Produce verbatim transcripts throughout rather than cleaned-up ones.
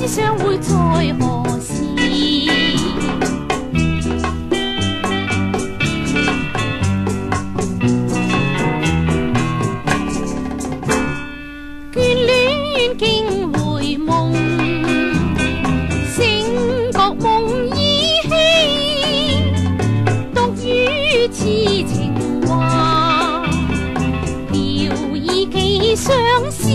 相會在何時？眷戀竟回夢，醒覺夢已稀，獨語痴情話，聊以寄相思。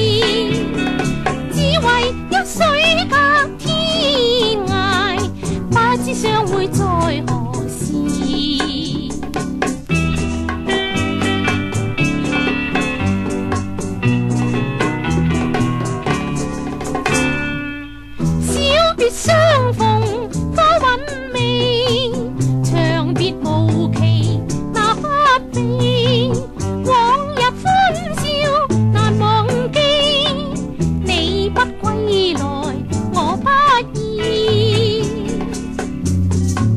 只為一水隔天涯，不知相會在何時。小別相逢多韻味，長別無期那不避。往日歡笑難忘記，你不歸來我不依。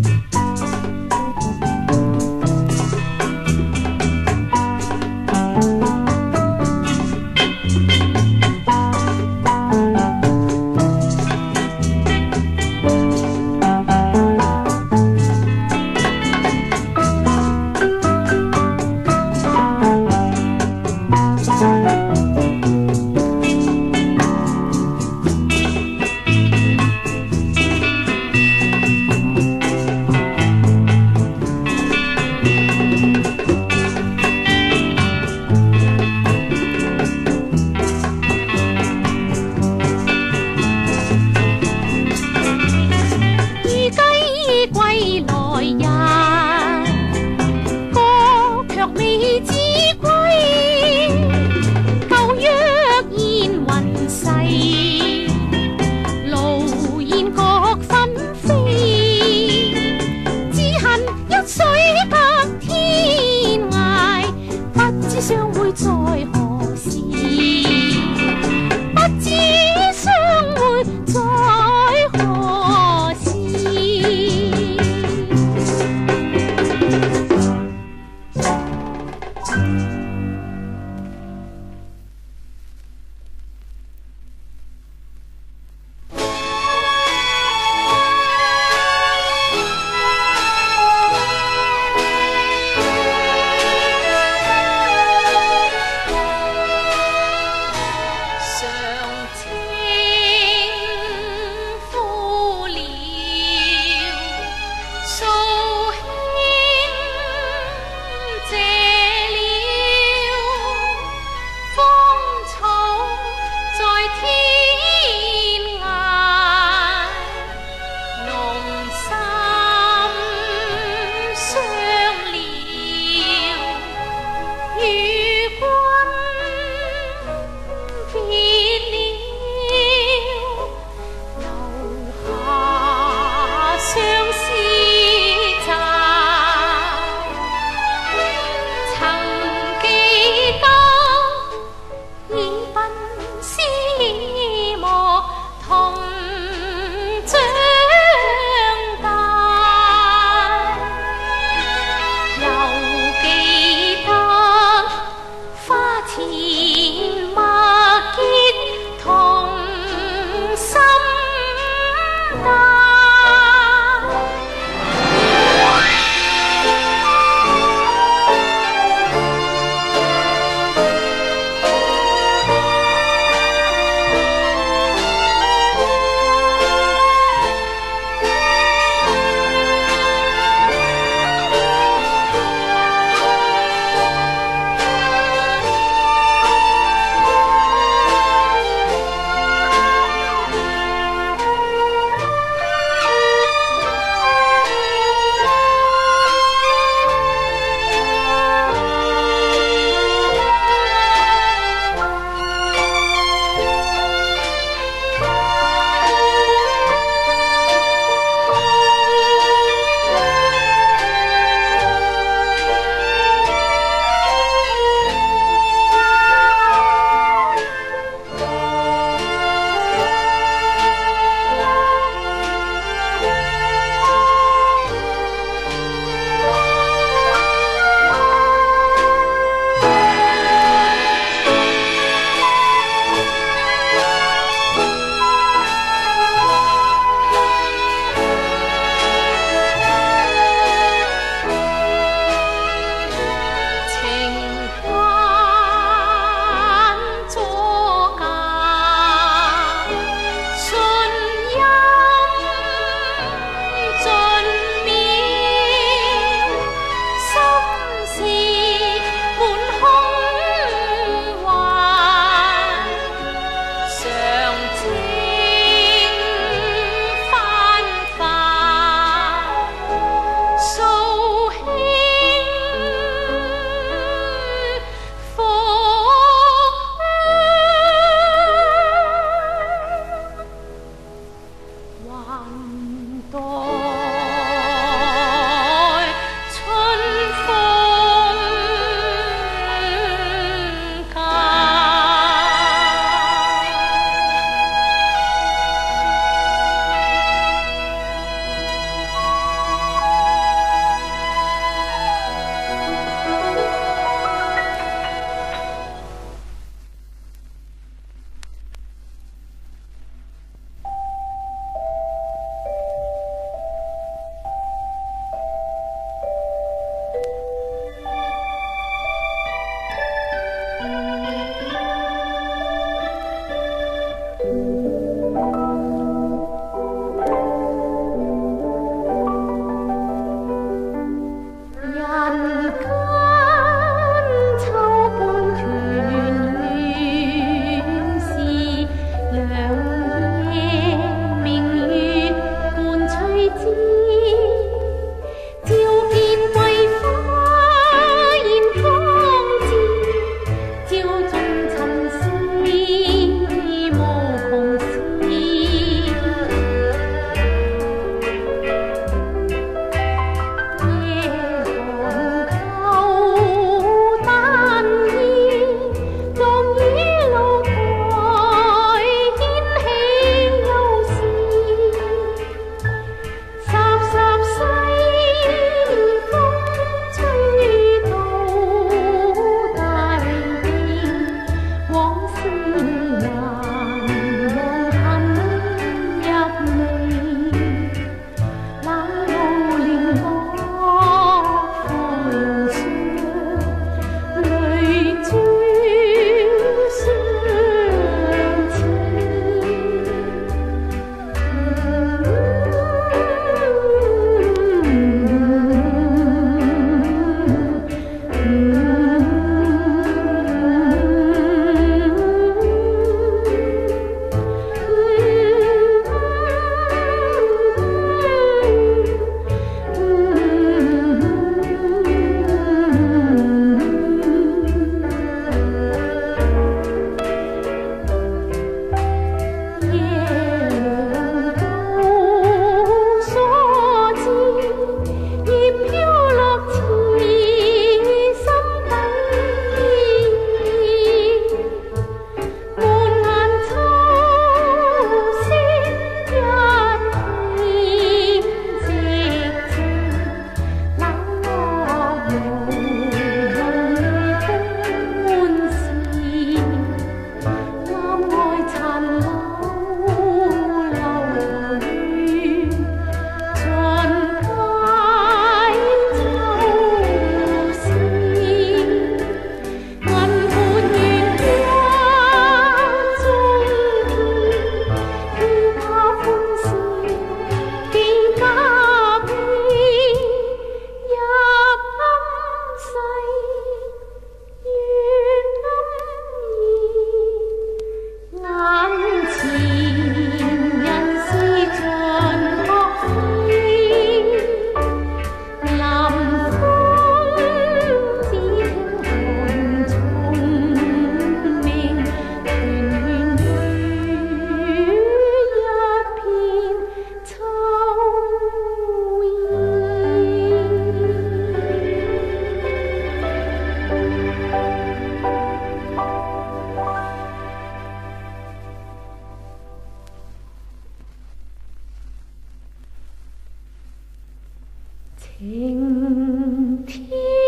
晴天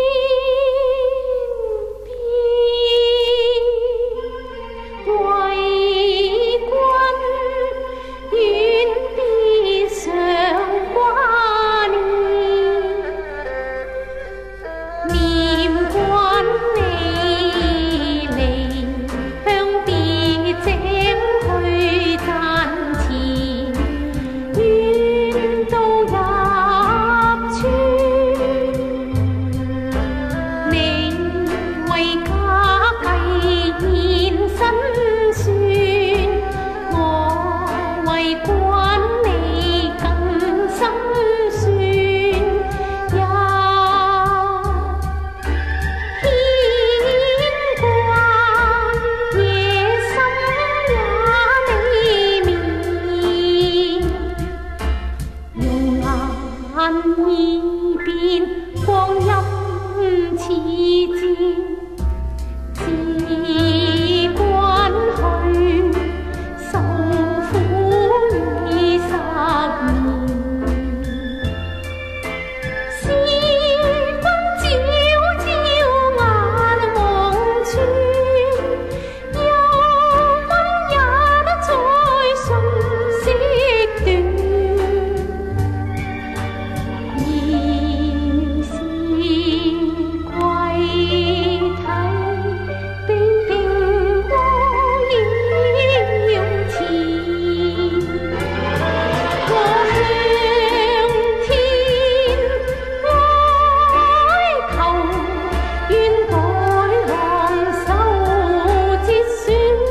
边，为君远别常挂念，念君你离向别井去暂前，冤都入村。你为家计现辛酸，我为君你更心酸，一牵挂夜深也未眠，用眼耳边光阴似箭，自君去受苦已十年，是君朝朝眼望穿，又问也不再信息短，而是归睇冰冰過了前，我向天哀求，願改行受折損，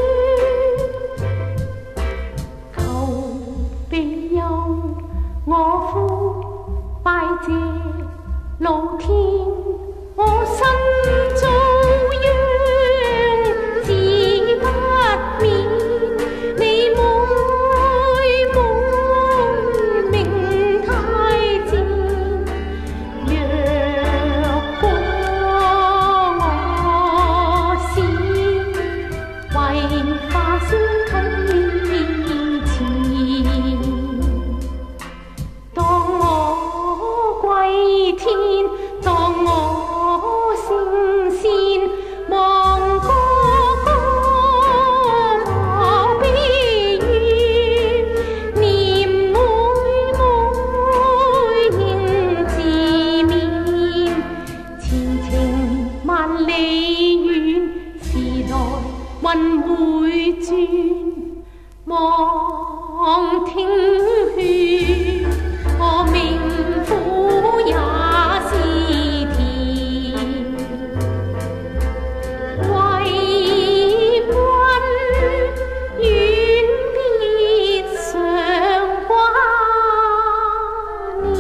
求庇佑我夫拜謝老天，我心遭殃，自不免你妹妹命太賤，若果我是為化酸退前，當我歸天，當我成仙，望哥哥我悲怨，念妹妹應自勉，前程萬里遠，時來運回轉，望聽勸，我命苦也是甜，為君遠別常掛念。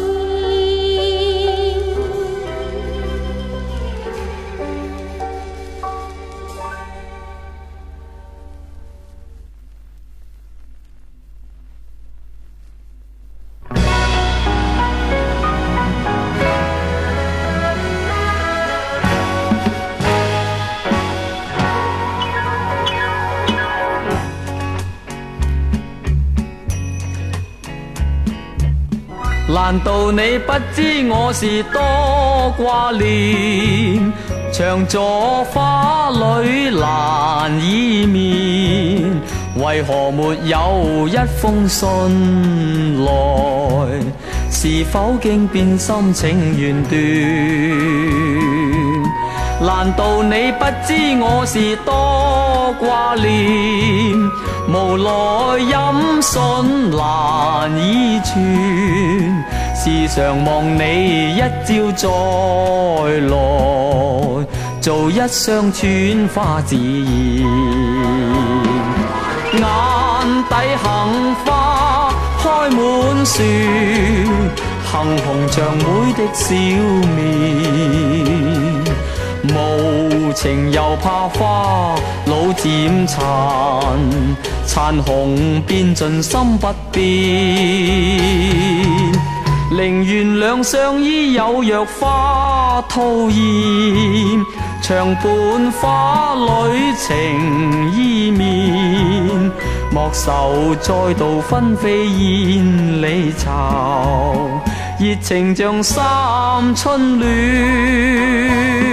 難道你不知我是多掛念？長座花裏難以眠，為何沒有一封信來？是否經變心情願斷？難道你不知我是多掛念？無奈音訊難以傳，時常望你一朝再來，做一雙穿花自然。眼底杏花開滿樹，杏紅像妹的笑面。無情又怕花老漸殘，殘紅變盡心不變。寧願兩相依有若花吐豔，長伴花裏情意綿。莫愁再度分飛燕離巢， 熱情像三春暖。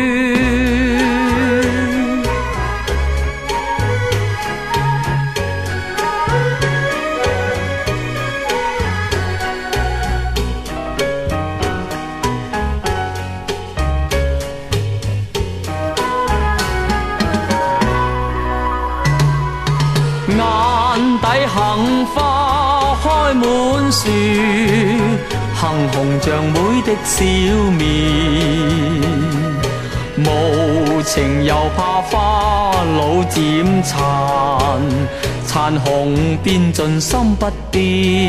眼底杏花開滿樹，杏紅像妹的笑面。無情又怕花老漸殘，殘紅變盡心不變。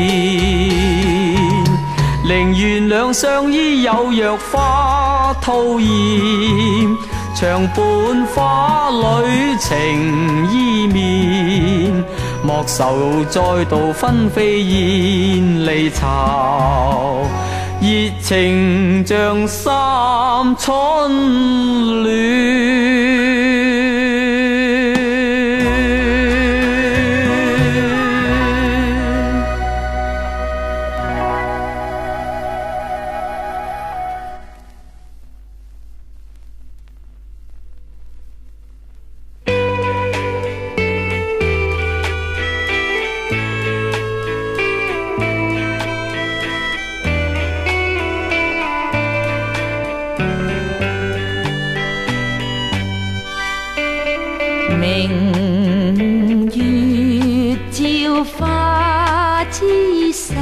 寧願兩相依有若花吐豔，長伴花裏情依綿。莫愁再度分飛燕離巢，熱情像三春暖。 明月照花枝秀，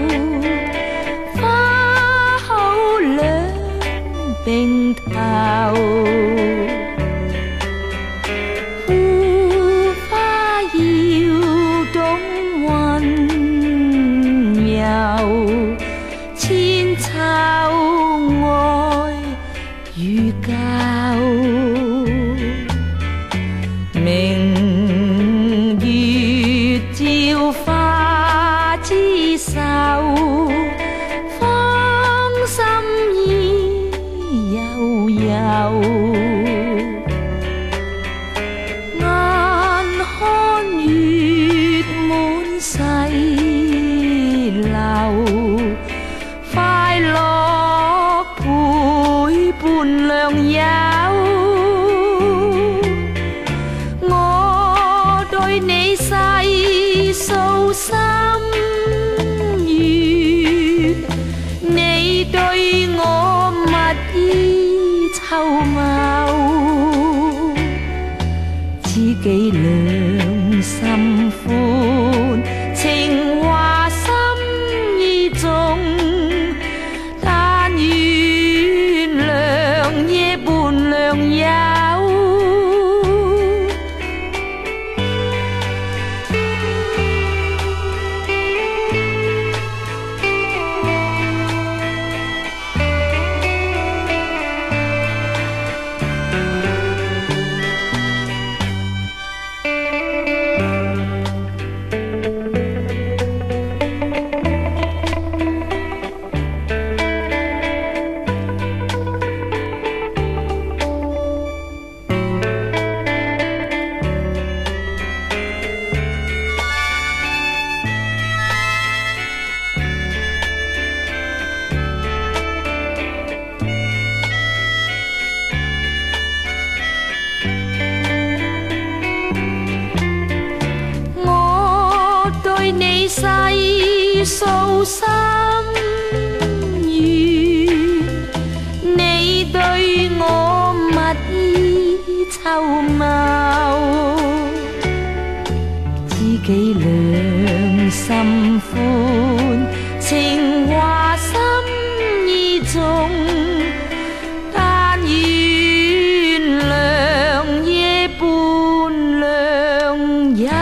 花好兩並頭。枯花搖動雲遊，千秋愛與舊。明月照花枝秀，芳心意悠悠。眼看月滿細流，快樂陪伴良友。你細訴心語，你對我蜜意湊謀，知己兩心歡，情話心意重，但願良夜伴良友。你細訴心語，你對我蜜意湊謀，知己兩心歡，情話心意重，但願良夜伴良友。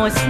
何事？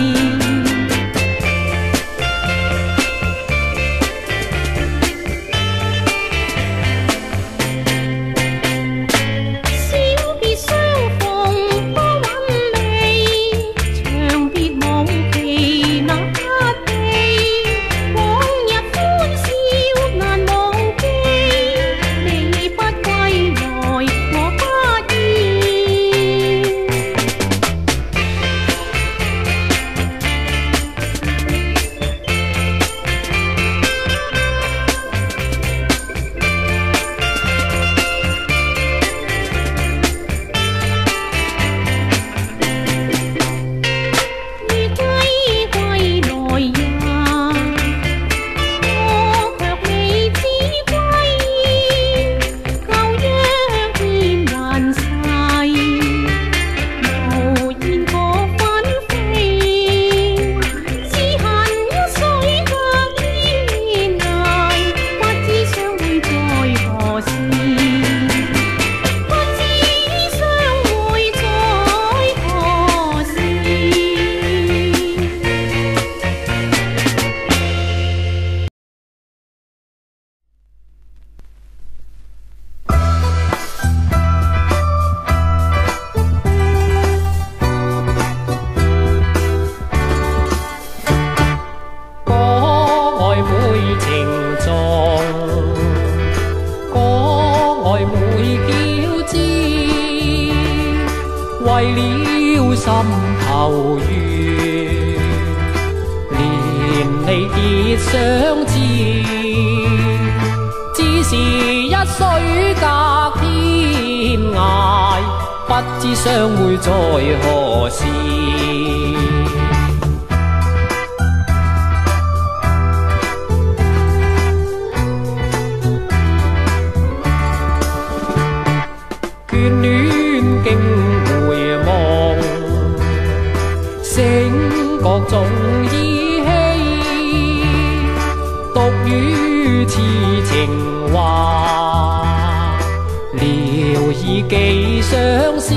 为了心头月，连你结相知，只是一水隔天涯，不知相會在何時。眷戀經回望，醒各種依稀，獨語痴情話，聊以寄相思，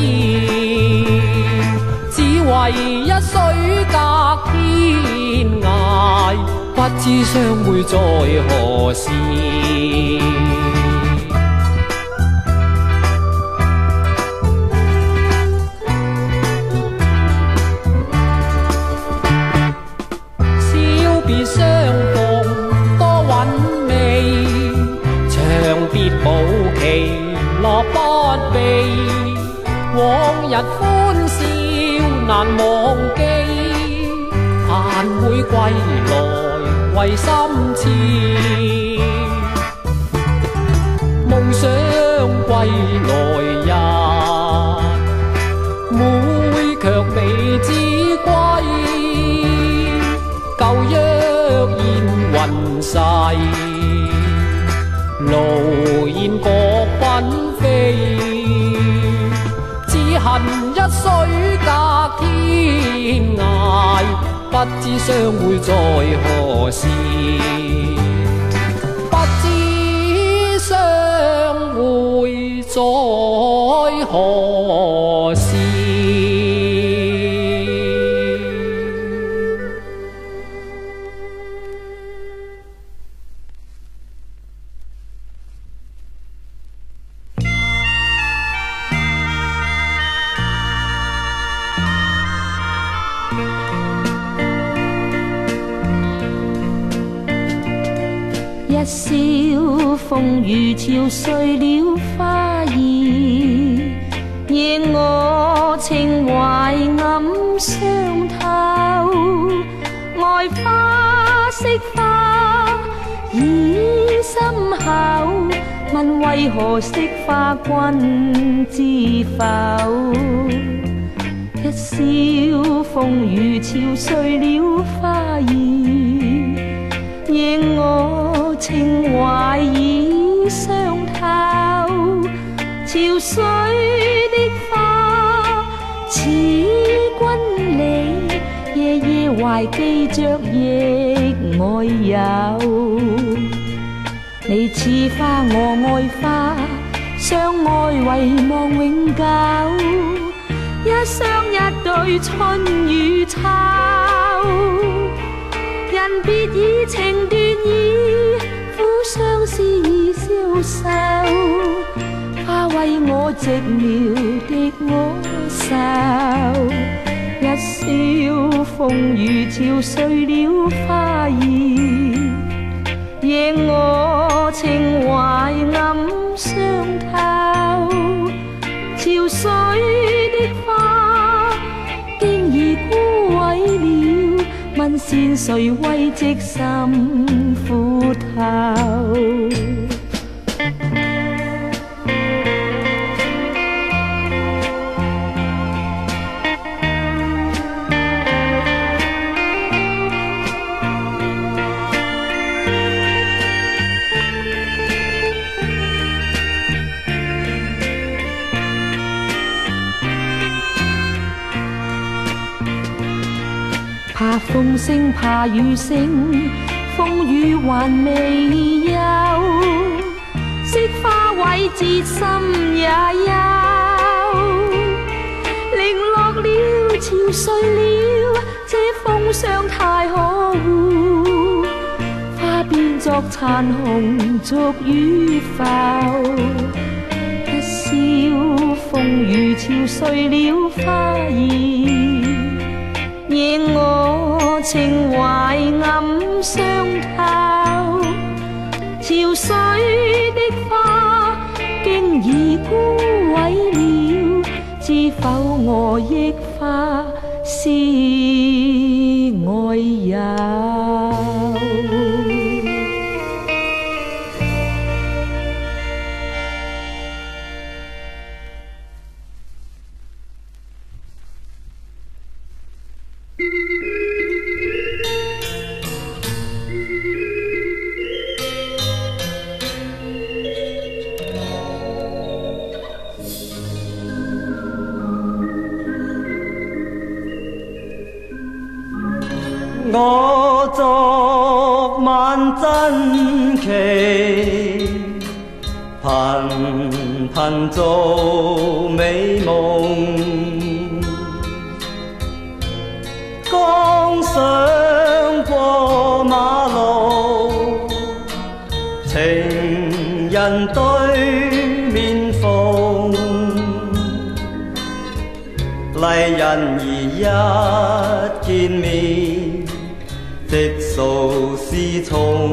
只為一水隔天涯，不知相會在何時。相逢多韻味，長別無期樂不避，往日歡笑難忘記，盼會歸來為心痴，夢想歸來日，每卻未知歸。舊約現雲逝，路煙各紛飛，只恨一水隔天涯，不知相會在何時，不知相會在何時。 一宵風雨潮碎了花兒，夜我情懷暗傷透，愛花惜花已深厚，問為何惜花君知否？一宵風雨潮碎了花兒，夜我情懷已傷透，潮水的花似君你，夜夜懷記着亦愛有。你似花我愛花，相愛遺忘永久， 一雙一對春與秋，人別已情斷已，苦相思已消瘦，花為我寂寥的我愁，一宵風雨潮碎了花兒，惹我情懷暗傷透，潮水的花經已枯萎了，問線誰為織心苦透？怕風聲怕雨聲，風雨還未休，惜花位置心也休，零落了潮碎了，這風霜太可惡，花變作殘紅逐雨浮，一宵風雨潮碎了花兒，惹我情懷暗傷透，潮水的花經已枯萎了，知否我憶花思愛有。 我昨晚真奇，頻頻做美夢，剛想過馬路，情人對面逢，麗人兒一見面直訴思衷，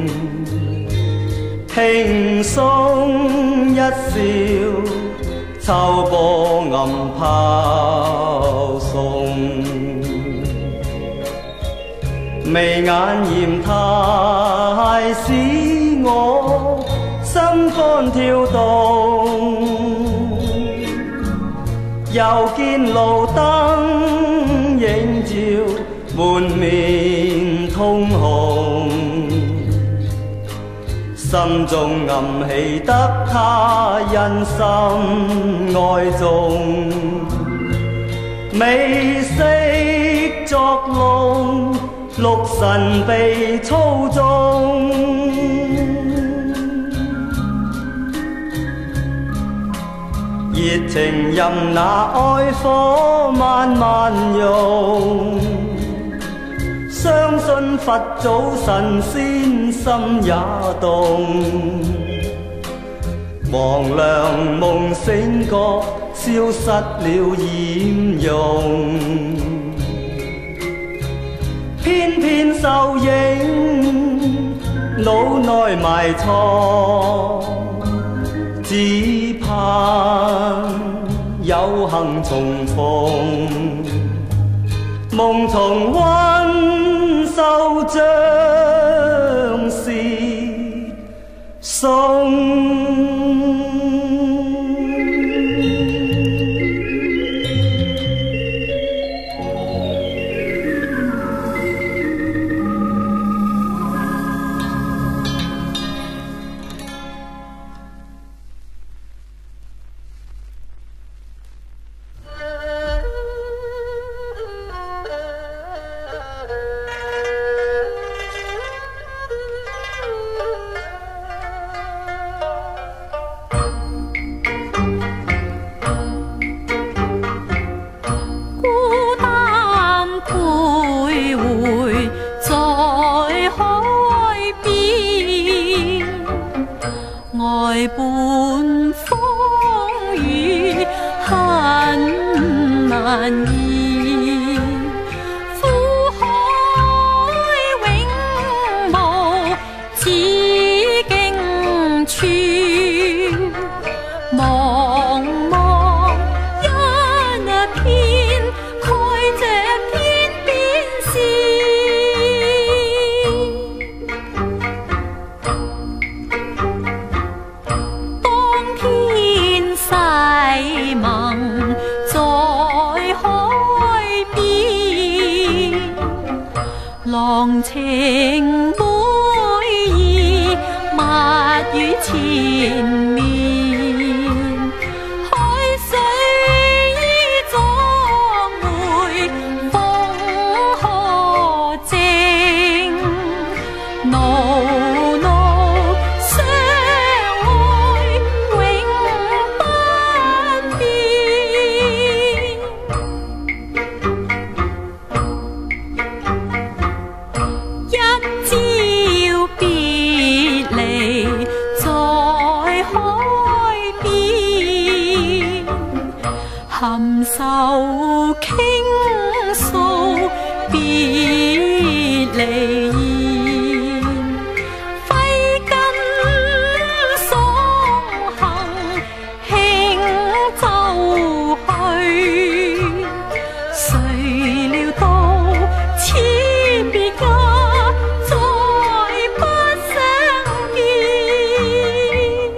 輕鬆一笑，秋波暗拋送，眉眼嫌太使我心肝跳動，又見路燈映照滿面通紅，心中暗喜得他因心愛重，美色作弄，六神被操縱，熱情任那愛火慢慢融，相信佛祖神仙心也動，黃粱夢醒覺消失了豔容，偏偏受影腦內埋藏，只盼有幸重逢，夢重溫收將是送。 來伴風雨很難言，苦海永無止境處，茫茫一片蓋着天邊線。當天誓盟在海邊，浪情每已密於前面，海水總會風河靜，濃濃相愛永不變。一朝別離在海邊，含愁傾訴別離言，揮根送行輕舟去，誰料到此別家再不相見。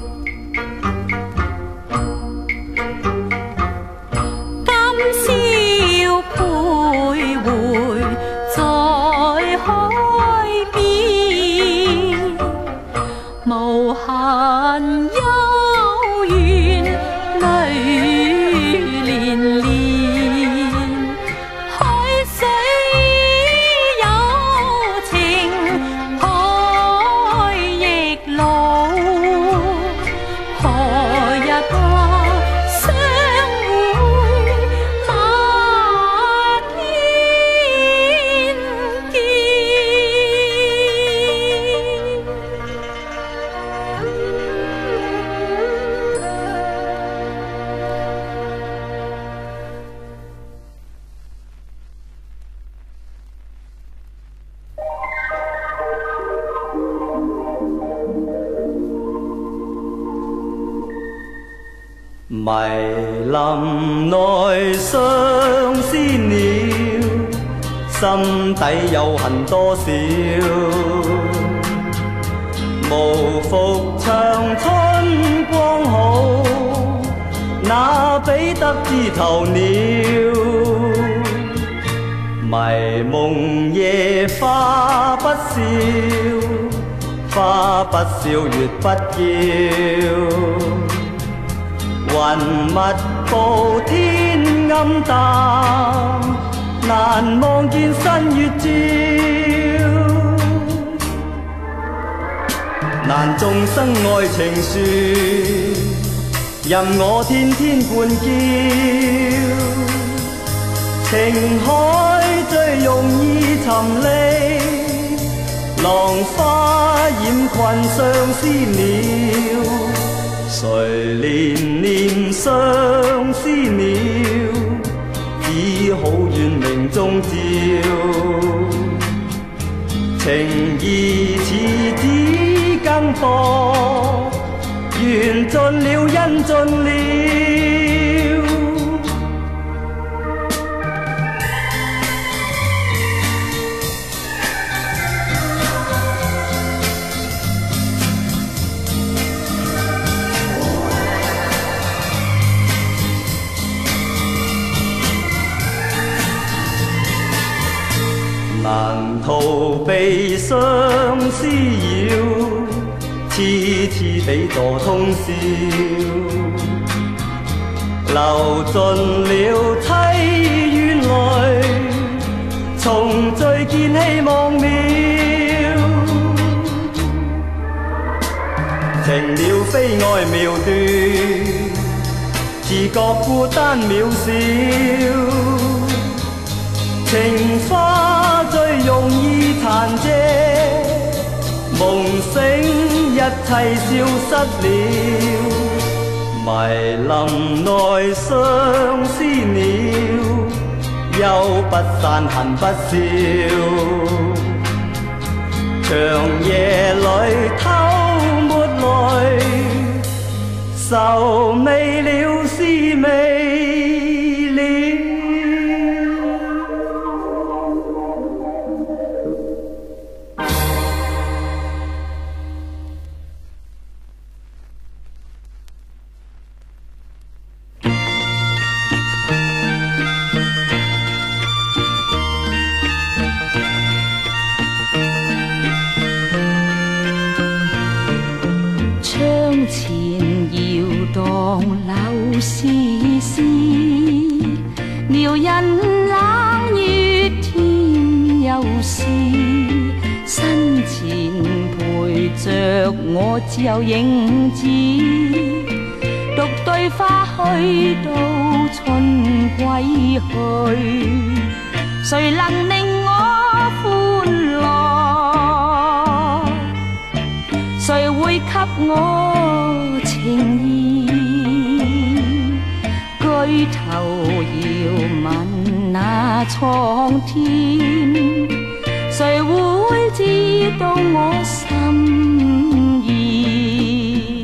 今宵徘徊在海邊，無限幽怨淚連連，海水有情海亦老，何日吧相會那天見。 迷林內相思鳥，心底有恨多少？無復長春光好，那比得枝頭鳥？迷夢夜花不笑，花不笑月不叫。雲密布天暗淡，難望見新月照。難眾生愛情樹，任我天天灌叫。情海最容易沉溺，浪花染困相思鳥。誰年年相思鳥，只好願明中照。情義似紙更薄，緣盡了因盡了。難逃避相思擾，痴痴地墮通宵，流盡了凄怨淚，重聚見希望渺。情了非愛妙斷，自覺孤單渺小。情花最容易殘借，夢醒一切消失了，迷林內相思鳥，憂不散恨不消，長夜裏偷沒來，愁未了是未了。絲絲撩人冷月甜又是，身前陪着我只有影子，獨對花去到春歸去，誰能令我歡樂？誰會給我情意？舉頭遙問那蒼天，誰會知道我心意？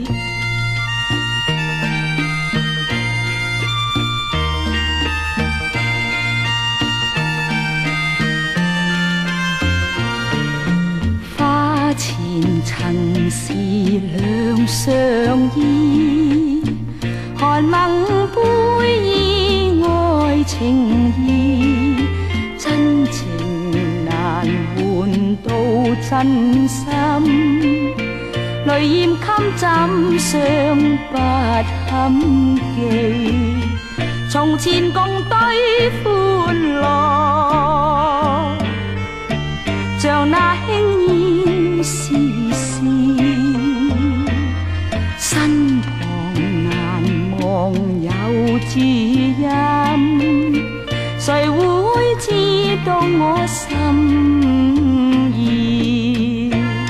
花前曾是兩相依，寒盟背意愛情意，真情難換到真心，淚染襟枕上不堪記，從前共對歡樂，像那輕煙絲絲，身旁難忘有知音，誰會知道我心意？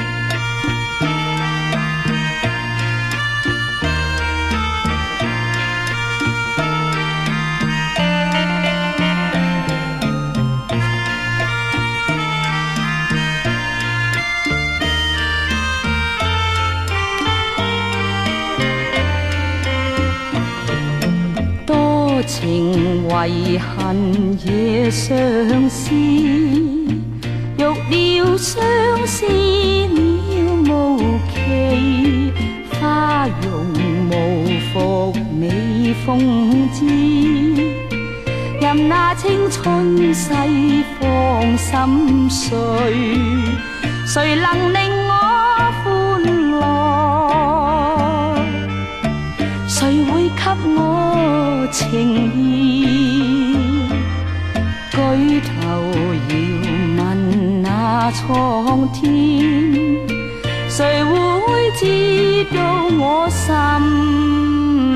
多情遺恨也相思，欲了相思了無期，花容無復美風姿，任那青春逝放心碎，誰能令我歡樂？誰會給我情意？舉頭遙問那蒼天，誰會知道我心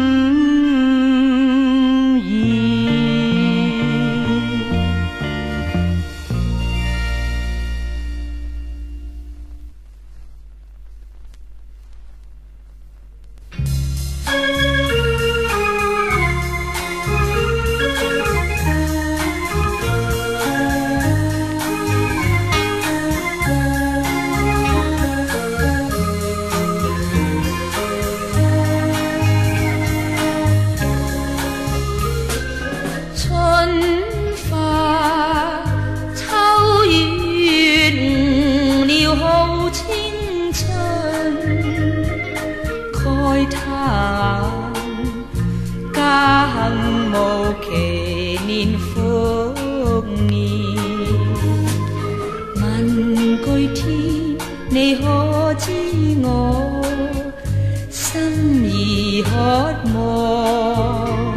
你可知我心兒渴望，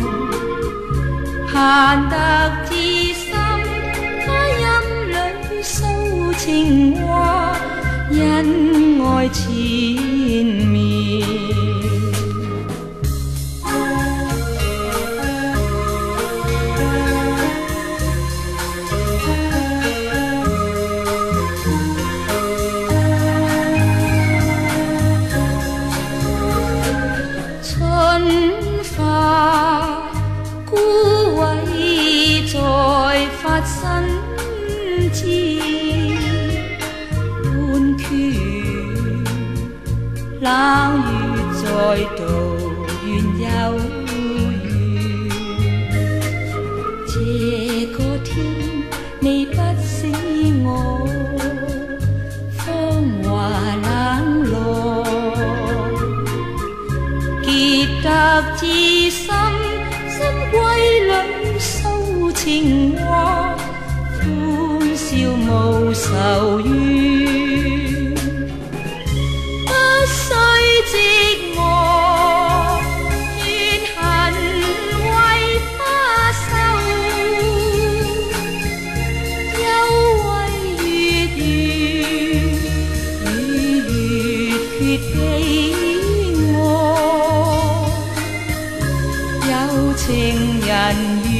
盼得至深，花音裏訴情話，恩愛纏綿。 摯，半缺冷月再度緣有緣。這個天你不死我，芳華冷落，結得至深，深閨裏收情話，歡笑無愁怨，不須寂寞，怨恨為花羞，憂鬱月圓，與月缺彼我，有情人。